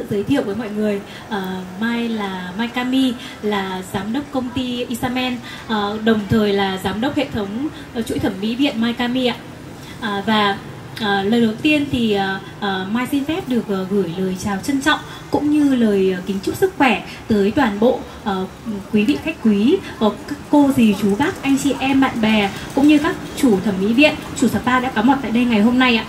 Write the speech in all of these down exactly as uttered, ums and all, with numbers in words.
giới thiệu với mọi người, uh, Mai là Mai Cami, là giám đốc công ty Isamen, uh, đồng thời là giám đốc hệ thống uh, chuỗi thẩm mỹ viện Mai Cami ạ. Uh, và uh, lời đầu tiên thì uh, uh, Mai xin phép được uh, gửi lời chào trân trọng cũng như lời uh, kính chúc sức khỏe tới toàn bộ uh, quý vị khách quý, uh, các cô dì chú bác, anh chị em bạn bè cũng như các chủ thẩm mỹ viện, chủ spa đã có mặt tại đây ngày hôm nay ạ.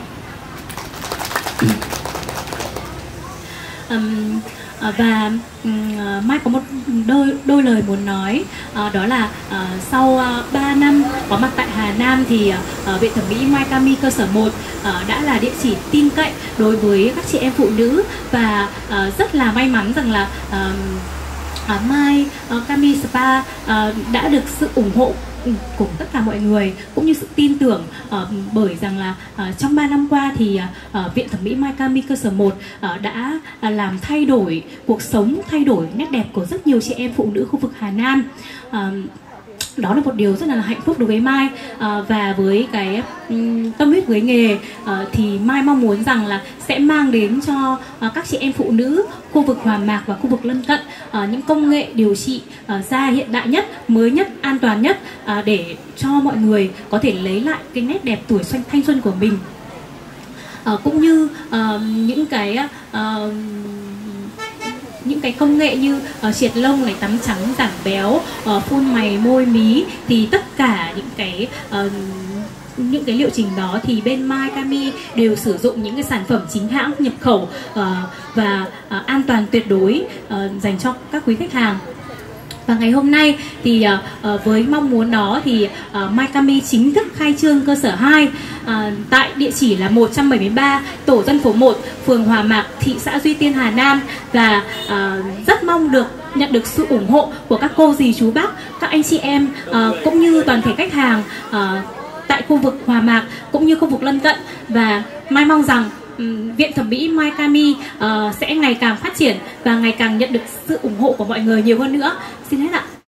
Um, và um, Mai có một đôi đôi lời muốn nói, uh, đó là uh, sau uh, ba năm có mặt tại Hà Nam thì uh, viện thẩm mỹ Mai Cami cơ sở một uh, đã là địa chỉ tin cậy đối với các chị em phụ nữ, và uh, rất là may mắn rằng là uh, uh, Mai uh, Cami Spa uh, đã được sự ủng hộ cùng tất cả mọi người cũng như sự tin tưởng, uh, bởi rằng là uh, trong ba năm qua thì uh, viện thẩm mỹ Mai Cami cơ sở một uh, đã uh, làm thay đổi cuộc sống, thay đổi nét đẹp của rất nhiều chị em phụ nữ khu vực Hà Nam. Uh, đó là một điều rất là hạnh phúc đối với Mai, à, và với cái um, tâm huyết với nghề à, thì Mai mong muốn rằng là sẽ mang đến cho à, các chị em phụ nữ khu vực Hòa Mạc và khu vực lân cận à, những công nghệ điều trị à, da hiện đại nhất, mới nhất, an toàn nhất, à, để cho mọi người có thể lấy lại cái nét đẹp tuổi xuân thanh xuân của mình, à, cũng như à, những cái à, những cái công nghệ như uh, triệt lông này, tắm trắng, giảm béo, uh, phun mày, môi, mí, thì tất cả những cái uh, những cái liệu trình đó thì bên Mai Cami đều sử dụng những cái sản phẩm chính hãng nhập khẩu uh, và uh, an toàn tuyệt đối uh, dành cho các quý khách hàng. Và ngày hôm nay thì uh, uh, với mong muốn đó thì uh, Mai Cami chính thức khai trương cơ sở hai uh, tại địa chỉ là một trăm bảy mươi ba tổ dân phố một, phường Hòa Mạc, thị xã Duy Tiên, Hà Nam, và uh, rất mong được nhận được sự ủng hộ của các cô dì chú bác, các anh chị em uh, cũng như toàn thể khách hàng uh, tại khu vực Hòa Mạc cũng như khu vực lân cận. Và Mai mong rằng um, viện thẩm mỹ Mai Cami uh, sẽ ngày càng phát triển và ngày càng nhận được sự ủng hộ của mọi người nhiều hơn nữa. Xin hết ạ.